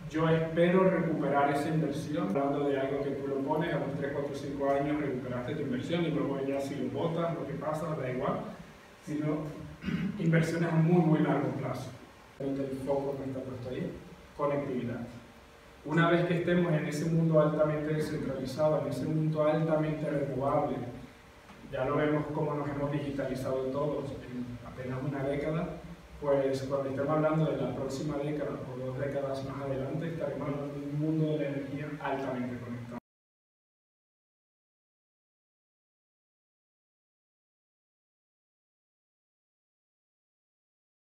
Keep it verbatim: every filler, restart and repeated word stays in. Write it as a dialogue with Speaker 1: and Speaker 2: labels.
Speaker 1: Yo espero recuperar esa inversión, hablando de algo que tú lo pones, a los tres, cuatro, cinco años recuperaste tu inversión y luego ya si lo botas, lo que pasa, da igual, sino inversiones a muy, muy largo plazo. El foco que está puesto ahí, conectividad. Una vez que estemos en ese mundo altamente descentralizado, en ese mundo altamente renovable, ya lo vemos cómo nos hemos digitalizado todos en apenas una década, pues cuando estemos hablando de la próxima década o dos décadas más adelante, estaremos hablando de un mundo de la energía altamente conectado.